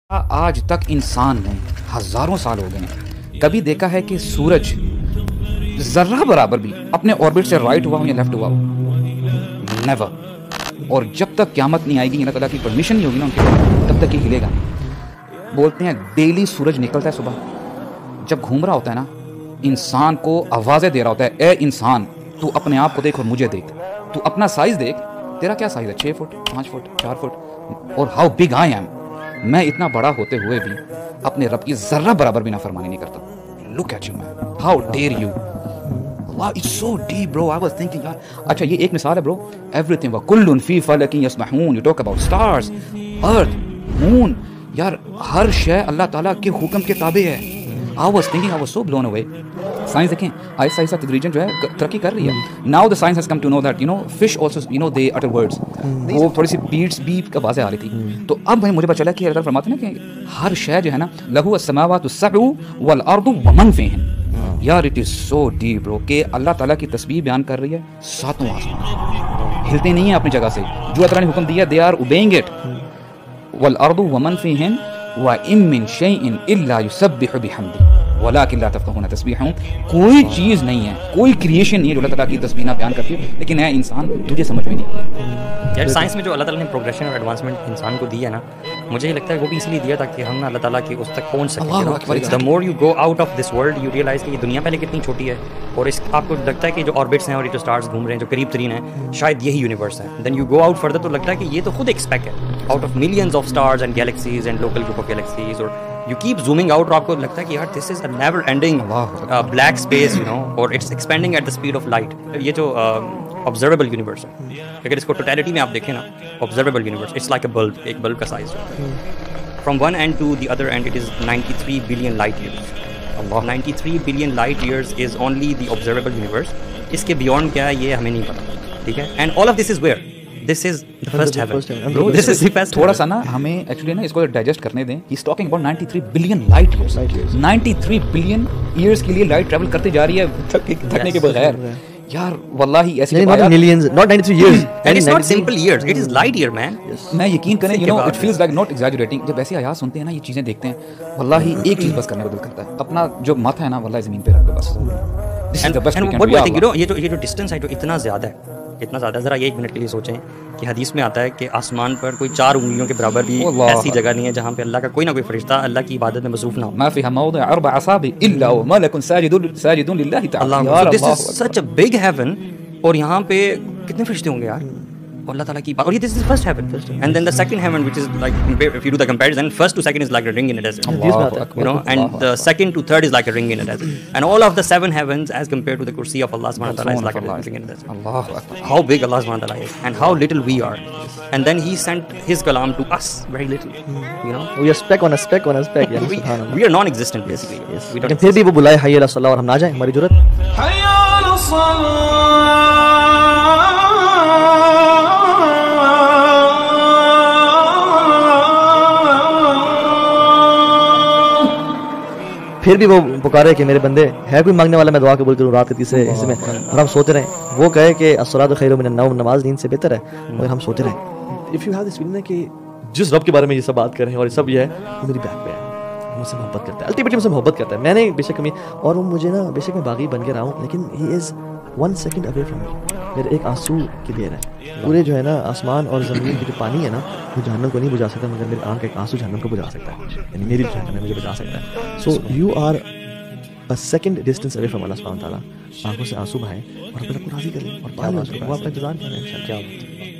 آج تک انسان نے ہزاروں سال ہو گئے ہیں کبھی دیکھا ہے کہ سورج ذرہ برابر بھی اپنے آربٹ سے رائٹ ہوا ہو یا لیفٹ ہوا ہو؟ نیور. اور جب تک قیامت نہیں آئے گی اللہ تعالیٰ کی پرمیشن نہیں ہوگی نا ان کے پاس تب تک یہ ہلے گا. بولتے ہیں ڈیلی سورج نکلتا ہے صبح, جب گھوم رہا ہوتا ہے نا انسان کو آوازیں دے رہا ہوتا ہے, اے انسان تو اپنے آپ کو دیکھ اور مجھے دیکھ, تو اپنا سائز دیکھ, تیرا کیا سائز ہے, 6 فٹ 5 فٹ 4 فٹ, اور ہاؤ بگ آئی ایم, میں اتنا بڑا ہوتے ہوئے بھی اپنے رب کی ذرہ برابر بھی نافرمانی نہیں کرتا. Look at you man, how dare you. Allah it's so deep bro. I was thinking یار اچھا یہ ایک مثال ہے برو, ایوری تھنگ وکل فی فلک یسبحون. You talk about stars, earth, moon, یار ہر شے اللہ تعالیٰ کے حکم کے تابع ہے. I was thinking, I was so blown away. Science دیکھیں آہستہ آہستہ تدریجاً جو ہے ترقی کر رہی ہے. Now the science has come to know that fish also they utter words. وہ تھوڑی سی بیٹس بیپ کا واضح آ رہی تھی. تو اب مجھے پتا چلا کہ اللہ فرماتے ہیں نا کہ ہر شے جو ہے نا لہو السماوات السبع والارض ومن فیہن. یار اٹ از سو ڈیپ برو کہ اللہ تعالیٰ کی تسبیح بیان کر رہی ہے ساتوں آسمان ہلتے نہیں ہیں اپنی جگہ سے. جو اللہ تعالیٰ نے حکم دیا they are obeying it. والارض ومن فیہن وَإِن مِّن شَيْءٍ إِلَّا يُسَبِّحُ بِحَمْدِهِ وَلَٰكِن لَّا تَفْقَهُونَ تَسْبِيحَهُم. کوئی چیز نہیں ہے, کوئی کریشن نہیں ہے جو اللہ تعالیٰ کی تسبیح نہ بیان کرتی ہے, لیکن اے انسان تجھے سمجھ میں نہیں آتا. یار سائنس میں جو اللہ تعالیٰ نے پروگریشن اور ایڈوانسمنٹ انسان کو دی ہے نا, مجھے یہ لگتا ہے وہ بھی اس لیے دیا تاکہ ہم نا اللہ تعالیٰ کی اس تک پہنچ سکیں. The more you go out of this world you realise کہ یہ دنیا پہلے کتنی چھوٹی ہے, اور اس آپ کو لگتا ہے کہ جو آربٹس ہیں اور یہ جو اسٹارز گھوم رہے ہیں جو قریب ترین ہیں شاید یہی یونیورس ہے. Then you go out further تو لگتا ہے کہ یہ تو خود ایک اسپیک ہے out of millions of stars and galaxies and local group of galaxies. اور you keep zooming out اور آپ کو لگتا ہے کہ یار this is a never ending black space اور it's expanding at the speed of light. یہ جو observable universe ہے, اگر اس کو totality میں آپ دیکھیں نا, observable universe it's like a bulb, ایک bulb کا size ہے. From one end to the other end it is 93 billion light years. 93 billion light years is only the observable universe. اس کے beyond کیا ہے یہ ہمیں نہیں پتا, ٹھیک ہے. And all of this is where this is the first heaven. This is the first. تھوڑا سا نا ہمیں ایکچولی نا اس کو ڈائجسٹ کرنے دیں. He's talking about 93 billion light years. 93 billion years کے لیے لائٹ ٹریول کرتے جا رہی ہے تھکنے کے بغیر. یار واللہ ایسی millions, not 93 years. And it's not simple years, it is light year man. میں یقین کریں it feels like not exaggerating. جب ایسے آیات سنتے ہیں نا, یہ چیزیں دیکھتے ہیں, واللہ ایک چیز بس کرنے کا دل کرتا ہے, اپنا جو مت ہے نا واللہ زمین پہ رکھ دو بس. And what do I think, یہ جو ڈسٹینس ہے جو اتنا زیادہ ہے, ذرا یہ 1 منٹ کے لیے سوچیں کہ حدیث میں آتا ہے کہ آسمان پر کوئی 4 انگلیوں کے برابر بھی ایسی جگہ نہیں ہے جہاں پہ اللہ کا کوئی نہ کوئی فرشتہ اللہ کی عبادت میں مصروف نہ ہو. ما فيها موضع 4 اصابع الا وملك ساجد لله تعالى. This is such a big heaven, اور یہاں پہ کتنے فرشتے ہوں گے یار, اور اللہ تعالیٰ کی بات. اور یہ this is first heaven, and then the second heaven which is like if you do the comparison, first to second is like a ring in a desert, and the second to third is like a ring in a desert, and all of the 7 heavens as compared to the kursi of Allah subhanahu wa ta'ala is like a ring in a desert. Allahu Akbar. How big Allah subhanahu wa ta'ala is and how little we are, and then he sent his kalam to us very little. We are speck on a speck on a speck. Subhanallah, we are non-existent basically. Yes. لیکن پھر بھی وہ بلائے حی علی الصلاۃ اور ہم نہ جائیں, ہماری ضرورت حی علی الصلاۃ. پھر بھی وہ پکارے کہ میرے بندے ہے کوئی مانگنے والا, میں دعا قبول کروں رات کے تیسرے حصے میں, اور ہم سوتے رہیں. وہ کہے کہ الصلاۃ خیر من النوم, نماز نیند سے بہتر ہے, اور ہم سوتے رہیں. If you have this feeling کہ جس رب کے بارے میں یہ سب بات کر رہے ہیں اور یہ سب یہ ہے, وہ میری بیک پہ ہے, مجھ سے محبت کرتا ہے, الٹیمیٹلی مجھ سے محبت کرتا ہے. میں نے بے شک اور وہ مجھے نا بے شک میں باغی بن کے رہا ہوں, لیکن ہی از 1 second away from me. میرے ایک آنسو کی دیر ہے. پورے جو ہے نا آسمان اور زمین کی جو پانی ہے نا وہ جہنم کو نہیں بجھا سکتا, مگر میری آنکھ کا ایک آنسو جہنم کو بجھا سکتا ہے, یعنی میری جہنم میں مجھے بجھا سکتا ہے. So you are a second distance away from Allah subhanahu wa ta'ala. آنکھوں سے آنسو بہائیں اور اپنے کو راضی کریں اور وہ آپ کا انتظار کریں.